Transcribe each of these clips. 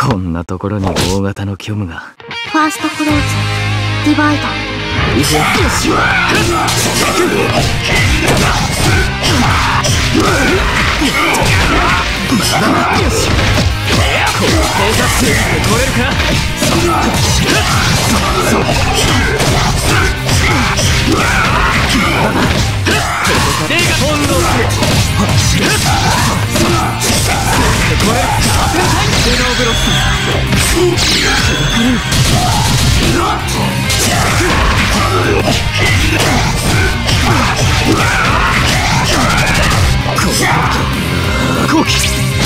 こんなところに大型の虚無が。 ファーストクローズディバイド。 よしこの偵察数で取れるか。これが翻弄する。これカーペンタインスノーブロック。後期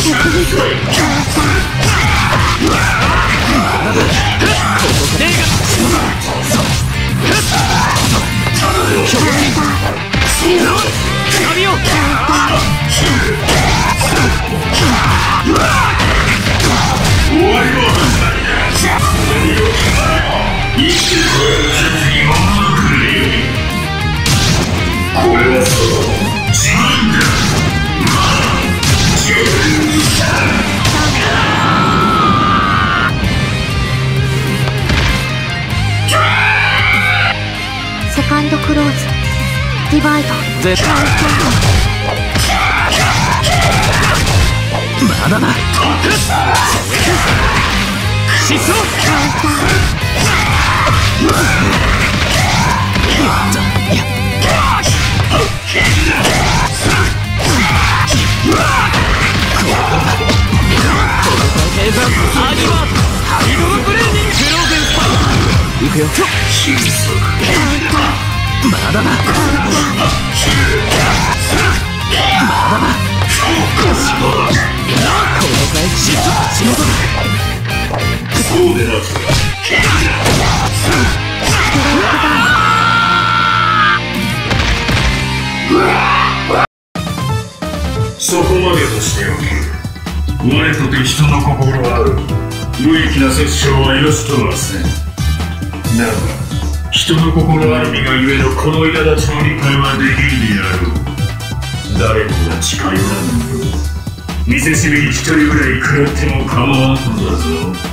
セカンドクローズディバイド。 絶対まだな。疾走行くよ。まだな。まだな。この回仕事だ。そうでなくそこまでとしておけ。我とて人の心ある無益な殺生はよしとはせん。だが人の心ある身がゆえのこの苛立ちの理解はできるであろう。誰もが誓いなんだよ。見せしめに一人ぐらい食らっても構わんのだぞ。